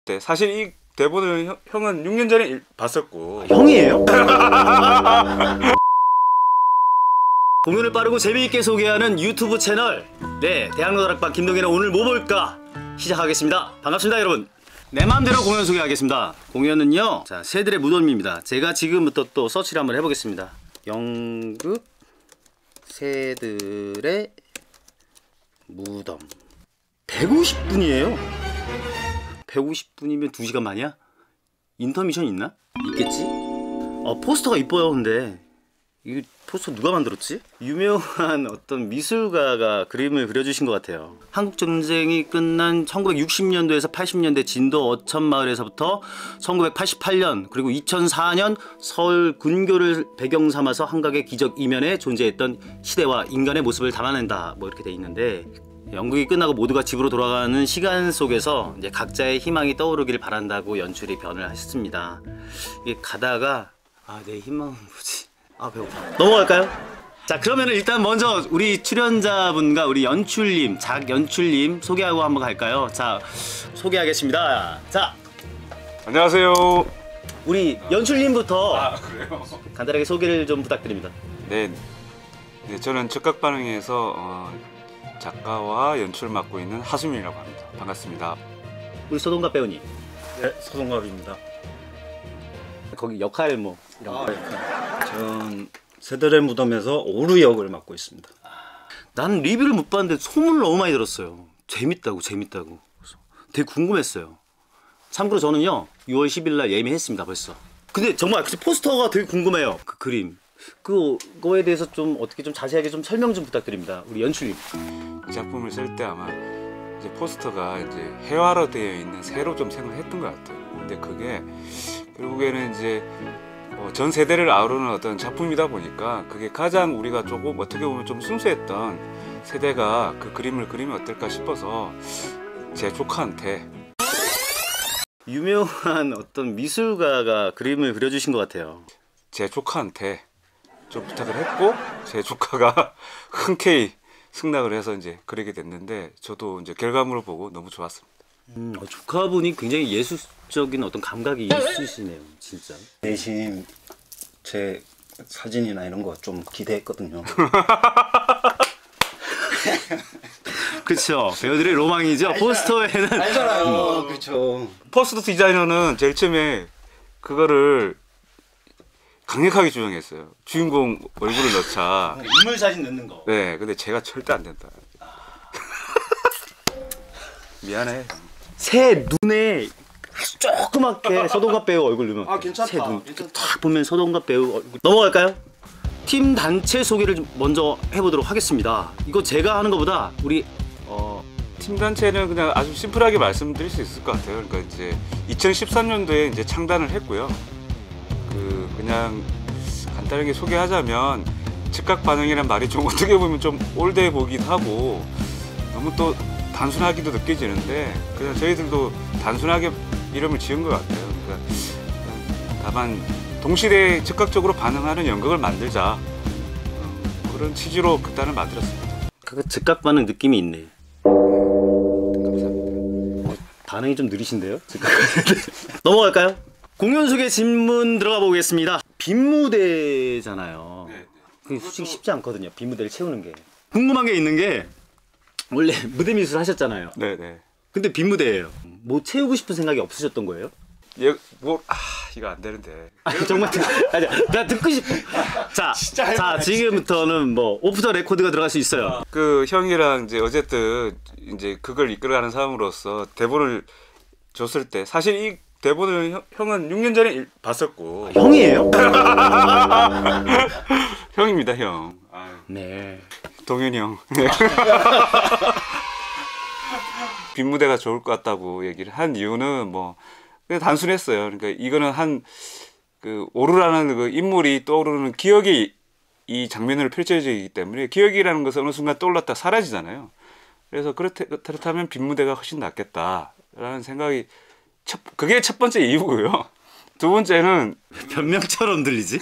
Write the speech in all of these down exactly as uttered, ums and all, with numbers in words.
네, 사실 이 대본을 형, 형은 육 년 전에 일, 봤었고. 아, 형이에요? 공연을 빠르고 재미있게 소개하는 유튜브 채널, 네, 대학로 다락방 김동현의 오늘 뭐 볼까 시작하겠습니다. 반갑습니다 여러분. 내 맘대로 공연 소개하겠습니다. 공연은요, 자, 새들의 무덤입니다. 제가 지금부터 또 서치를 한번 해보겠습니다. 연극 새들의 무덤. 백오십 분이에요 백오십 분이면 두 시간 만이야? 인터미션 있나? 있겠지? 어, 포스터가 이뻐요. 근데 이 포스터 누가 만들었지? 유명한 어떤 미술가가 그림을 그려주신 것 같아요. 한국전쟁이 끝난 천구백육십 년도에서 팔십 년대 진도 어천마을에서부터 천구백팔십팔 년 그리고 이천사 년 서울 군교를 배경 삼아서 한각의 기적 이면에 존재했던 시대와 인간의 모습을 담아낸다, 뭐 이렇게 돼 있는데, 연극이 끝나고 모두가 집으로 돌아가는 시간 속에서 이제 각자의 희망이 떠오르길 바란다고 연출이 변을 했습니다. 이게 가다가 아, 내 희망은 뭐지? 아, 배고파. 넘어갈까요? 자, 그러면은 일단 먼저 우리 출연자분과 우리 연출님, 작 연출님 소개하고 한번 갈까요? 자, 소개하겠습니다. 자, 안녕하세요. 우리 연출님부터 아, 그래요? 간단하게 소개를 좀 부탁드립니다. 네, 네 저는 즉각반응에서 어, 작가와 연출 맡고 있는 하수민이라고 합니다. 반갑습니다. 우리 서동갑 배우님. 네, 서동갑입니다. 거기 역할 뭐 이런 거. 아, 전 새들의 무덤에서 오루 역을 맡고 있습니다. 난 리뷰를 못 봤는데 소문을 너무 많이 들었어요. 재밌다고 재밌다고. 그래서 되게 궁금했어요. 참고로 저는요 유월 십일 날 예매했습니다 벌써. 근데 정말 그 포스터가 되게 궁금해요. 그 그림 그거에 대해서 좀 어떻게 좀 자세하게 좀 설명 좀 부탁드립니다. 우리 연출님. 이 작품을 쓸 때 아마 이제 포스터가 이제 회화로 되어 있는 새로 좀 생각했던 것 같아요. 근데 그게 결국에는 이제 어, 전 세대를 아우르는 어떤 작품이다 보니까 그게 가장 우리가 조금 어떻게 보면 좀 순수했던 세대가 그 그림을 그리면 어떨까 싶어서 제 조카한테, 유명한 어떤 미술가가 그림을 그려주신 것 같아요. 제 조카한테 좀 부탁을 했고 제 조카가 흔쾌히 승낙을 해서 이제 그리게 됐는데, 저도 이제 결과물을 보고 너무 좋았습니다. 음, 어, 조카분이 굉장히 예술적인 어떤 감각이 있으시네요, 진짜. 대신 제 사진이나 이런 거 좀 기대했거든요. 그렇죠. 배우들의 로망이죠. 포스터에는 알잖아요. 그렇죠. 포스터 디자이너는 제일 처음에 그거를 강력하게 주장했어요. 주인공 얼굴을 넣자. 인물 사진 넣는 거. 네, 근데 제가 절대 안 된다. 미안해. 새 눈에 아주 조그맣게 서동갑 배우 얼굴 넣으면 아, 괜찮다. 새 눈. 괜찮다. 딱 보면 서동갑 배우 얼굴. 넘어갈까요? 팀 단체 소개를 좀 먼저 해보도록 하겠습니다. 이거 제가 하는 것보다 우리 어, 팀 단체는 그냥 아주 심플하게 말씀드릴 수 있을 것 같아요. 그러니까 이제 이천십삼 년도에 이제 창단을 했고요. 그 그냥 간단하게 소개하자면 즉각 반응이란 말이 좀 어떻게 보면 좀 올드해 보기도 하고 너무 또 단순하기도 느껴지는데, 그냥 저희들도 단순하게 이름을 지은 것 같아요. 그러니까 다만 동시대에 즉각적으로 반응하는 연극을 만들자, 그런 취지로 극단을 만들었습니다. 그 즉각 반응 느낌이 있네. 감사합니다. 반응이 좀 느리신데요? 즉각. 넘어갈까요? 공연 소개 질문 들어가 보겠습니다. 빈 무대잖아요. 네, 네. 그게 솔직히 쉽지 않거든요. 빈 무대를 채우는 게. 궁금한 게 있는 게, 원래 무대 미술 하셨잖아요. 네네. 근데 빈 무대예요. 뭐 채우고 싶은 생각이 없으셨던 거예요? 예, 뭐, 아, 이거 안 되는데. 아니, 정말 듣, 아니, 나 듣고 싶어. 자, 자, 지금부터는 뭐 오프 더 레코드가 들어갈 수 있어요. 그 형이랑 이제 어쨌든 이제 그걸 이끌어가는 사람으로서 대본을 줬을 때, 사실 이 대본을 형, 형은 육 년 전에 일, 봤었고. 아, 형이에요? 형입니다, 형. 아유, 네. 동현이 형. 네. 빈 무대가 좋을 것 같다고 얘기를 한 이유는 뭐 그냥 단순했어요. 그러니까 이거는 한 그 오루라는 그 인물이 떠오르는 기억이 이 장면을 펼쳐지기 때문에, 기억이라는 것은 어느 순간 떠올랐다 사라지잖아요. 그래서 그렇다, 그렇다면 빈 무대가 훨씬 낫겠다라는 생각이 첫, 그게 첫 번째 이유고요. 두 번째는 변명처럼 들리지?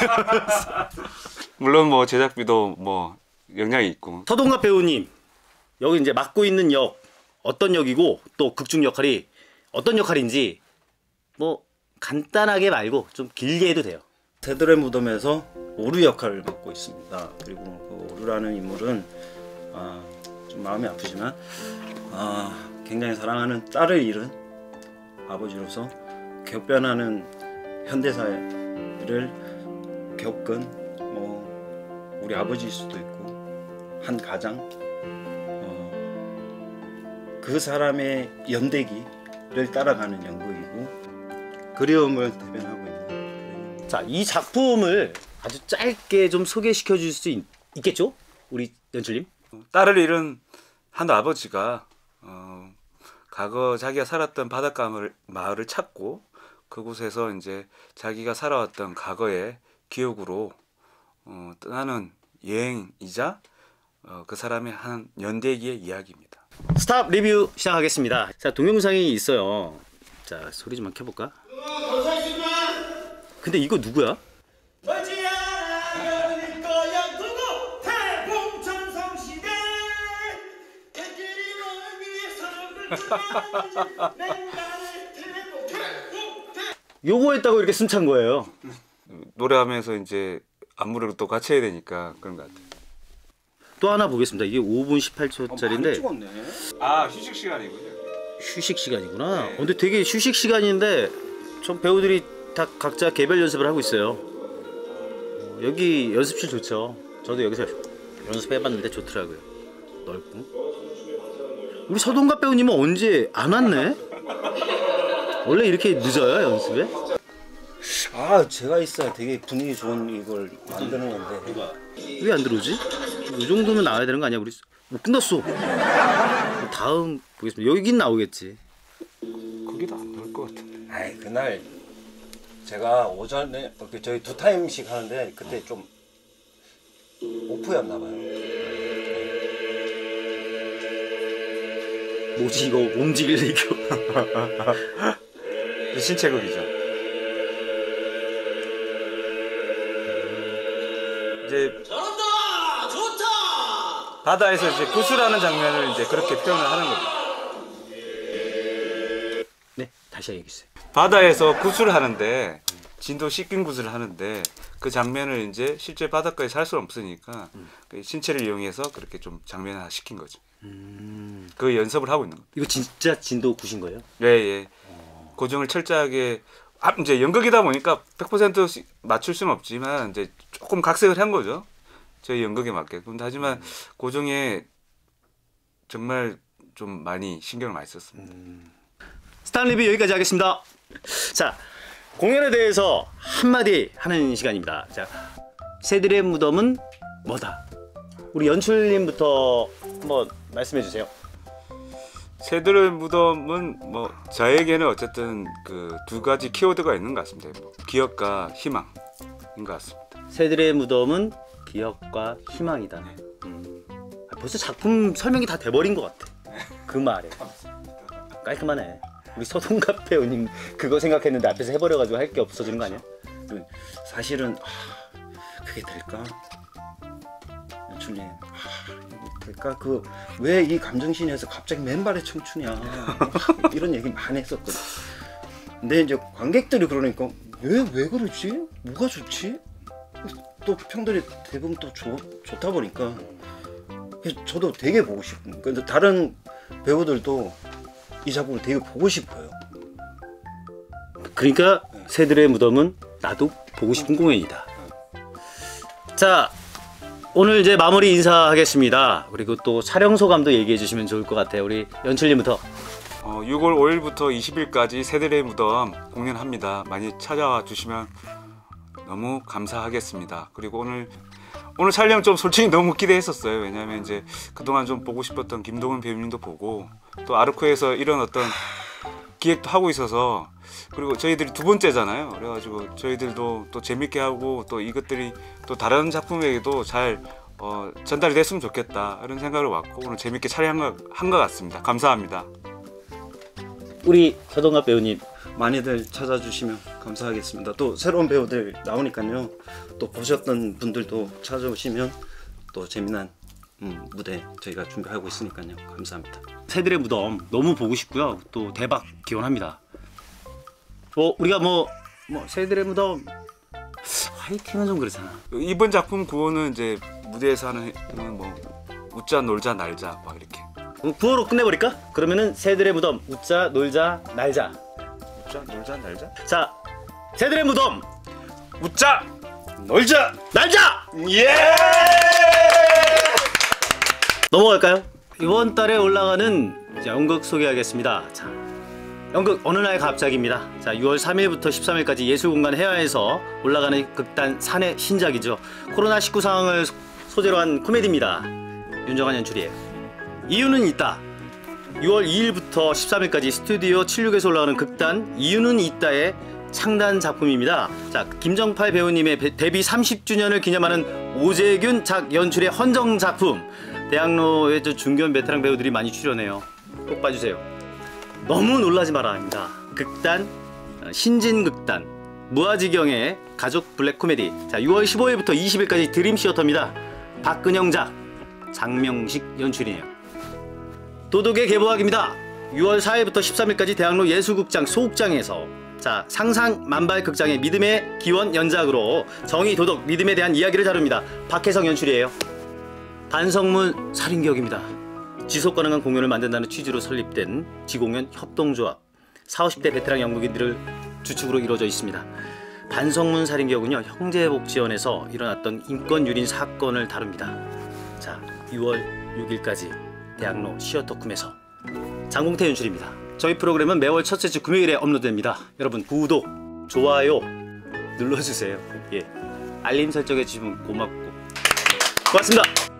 물론 뭐 제작비도 뭐 영향이 있고. 서동갑 배우님, 여기 이제 맡고 있는 역 어떤 역이고 또 극중 역할이 어떤 역할인지 뭐 간단하게 말고 좀 길게 해도 돼요. 새들의 무덤에서 오류 역할을 맡고 있습니다. 그리고 그 오류라는 인물은 아, 좀 마음이 아프지만 아, 굉장히 사랑하는 딸을 잃은 아버지로서 격변하는 현대사회를 겪은 뭐 우리 아버지일 수도 있고 한 가장 어, 그 사람의 연대기를 따라가는 연극이고 그리움을 대변하고 있는. 자, 이 작품을 아주 짧게 좀 소개시켜 줄 수 있겠죠? 우리 연출님? 딸을 잃은 한 아버지가 어, 과거 자기가 살았던 바닷가 마을- 마을을 찾고 그곳에서 이제 자기가 살아왔던 과거의 기억으로 어, 떠나는 여행이자 어, 그 사람의 한 연대기의 이야기입니다. 스탑 리뷰 시작하겠습니다. 자, 동영상이 있어요. 자, 소리 좀 켜볼까? 근데 이거 누구야? 요거 했다고 이렇게 숨찬 거예요. 노래하면서 이제 안무를 또 같이 해야 되니까 그런 것 같아요. 또 하나 보겠습니다. 이게 오 분 십팔 초짜리인데 찍었네. 아, 휴식 시간이군요. 휴식 시간이구나. 네. 어, 근데 되게 휴식 시간인데 좀 배우들이 다 각자 개별 연습을 하고 있어요. 어, 여기 연습실 좋죠. 저도 여기서 연습해봤는데 좋더라고요. 넓고. 우리 서동갑 배우님은 언제 안 왔네? 원래 이렇게 늦어요 연습에? 아, 제가 있어야 되게 분위기 좋은 이걸 만드는 건데. 왜 안 들어오지? 이 정도면 나와야 되는 거 아니야? 우리 뭐 끝났어. 다음 보겠습니다. 여긴 나오겠지. 거기도 안 나올 것 같은데. 아이, 그날 제가 오전에 그 저희 두 타임씩 하는데 그때 좀 오프였나 봐요. 뭐지 이거 움직일 이거. 신체극이죠. 이제 잘한다! 좋다! 바다에서 이제 구슬하는 장면을 이제 그렇게 표현을 하는 겁니다. 네, 다시 얘기했어요. 바다에서 구슬을 하는데 진도 씻긴 구슬을 하는데 그 장면을 이제 실제 바닷가에 살 수는 없으니까 그 신체를 이용해서 그렇게 좀 장면화 시킨 거죠. 음, 그 연습을 하고 있는 거예요. 이거 진짜 진도 구신 거예요? 예, 예. 고정을 철저하게 아, 이제 연극이다 보니까 백 퍼센트 맞출 수는 없지만 이제 조금 각색을 한 거죠. 저희 연극에 맞게. 근데 하지만 고정에 정말 좀 많이 신경을 많이 썼습니다. 스탄 리뷰 여기까지 하겠습니다. 자, 공연에 대해서 한마디 하는 시간입니다. 자, 새들의 무덤은 뭐다? 우리 연출님부터 한번 말씀해 주세요. 새들의 무덤은 뭐 저에게는 어쨌든 그 두 가지 키워드가 있는 것 같습니다. 뭐 기억과 희망인 것 같습니다. 새들의 무덤은 기억과 희망이다. 음. 아, 벌써 작품 설명이 다 돼버린 것 같아. 그 말에 깔끔하네. 우리 서동갑 배우님 그거 생각했는데 앞에서 해버려가지고 할 게 없어지는 거 아니야? 사실은 아, 그게 될까? 연출님, 아, 이게 될까? 그 왜 이 감정신에서 갑자기 맨발의 청춘이야? 이런 얘기 많이 했었거든. 근데 이제 관객들이 그러니까 왜 왜 그러지? 뭐가 좋지? 또 평들이 대부분 또 좋, 좋다 보니까 그래서 저도 되게 보고 싶은. 근데 다른 배우들도 이 작품을 되게 보고 싶어요. 그러니까 새들의 무덤은 나도 보고 싶은 공연이다. 자, 오늘 이제 마무리 인사하겠습니다. 그리고 또 촬영 소감도 얘기해 주시면 좋을 것 같아요. 우리 연출님부터. 어, 유월 오일부터 이십일까지 새들의 무덤 공연합니다. 많이 찾아와 주시면 너무 감사하겠습니다. 그리고 오늘 오늘 촬영 좀 솔직히 너무 기대했었어요. 왜냐하면 이제 그동안 좀 보고 싶었던 김동은 배우님도 보고 또 아르코에서 이런 어떤 기획도 하고 있어서 그리고 저희들이 두 번째잖아요. 그래가지고 저희들도 또 재밌게 하고 또 이것들이 또 다른 작품에게도 잘 어, 전달이 됐으면 좋겠다 이런 생각을 갖고 오늘 재밌게 촬영한 것 같습니다. 감사합니다. 우리 서동갑 배우님. 많이들 찾아주시면 감사하겠습니다. 또 새로운 배우들 나오니까요. 또 보셨던 분들도 찾아오시면 또 재미난 음, 무대 저희가 준비하고 있으니까요. 감사합니다. 새들의 무덤 너무 보고 싶고요. 또 대박 기원합니다. 어 우리가 뭐 뭐 새들의 무덤 화이팅은 좀 그렇잖아. 이번 작품 구호는 이제 무대에서 하는 뭐 웃자 놀자 날자 막 이렇게. 그럼 구호로 끝내버릴까? 그러면은 새들의 무덤 웃자 놀자 날자. 웃자 놀자 날자. 자 새들의 무덤 웃자 놀자 날자. 예. 넘어갈까요? 이번 달에 올라가는 연극 소개하겠습니다. 자, 연극 어느 날 갑자기입니다. 자, 유월 삼일부터 십삼일까지 예술공간 해화에서 올라가는 극단 산의 신작이죠. 코로나 십구 상황을 소재로 한 코미디입니다. 윤정한 연출이에요. 이유는 있다. 유월 이일부터 십삼일까지 스튜디오 칠십육에서 올라가는 극단 이유는 있다의 창단 작품입니다. 자, 김정팔 배우님의 배, 데뷔 삼십 주년을 기념하는 오재균 작 연출의 헌정 작품. 대학로의 저 중견 베테랑 배우들이 많이 출연해요. 꼭 봐주세요. 너무 놀라지 마라입니다. 극단 신진극단 무아지경의 가족 블랙 코미디. 자, 유월 십오일부터 이십일까지 드림시어터입니다. 박근영작 장명식 연출이에요. 도덕의 개보학입니다. 유월 사일부터 십삼일까지 대학로 예술극장 소극장에서 자 상상만발 극장의 믿음의 기원 연작으로 정의, 도덕, 믿음에 대한 이야기를 다룹니다. 박혜성 연출이에요. 반성문 살인기억입니다. 지속가능한 공연을 만든다는 취지로 설립된 지공연 협동조합 사오십 대 베테랑 연극인들을 주축으로 이루어져 있습니다. 반성문 살인기억은요 형제복지원에서 일어났던 인권유린 사건을 다룹니다. 자 유월 육일까지 대학로 시어터쿰에서 장공태 연출입니다. 저희 프로그램은 매월 첫째 주 금요일에 업로드됩니다. 여러분 구독, 좋아요 눌러주세요. 예, 알림 설정해 주시면 고맙고 고맙습니다.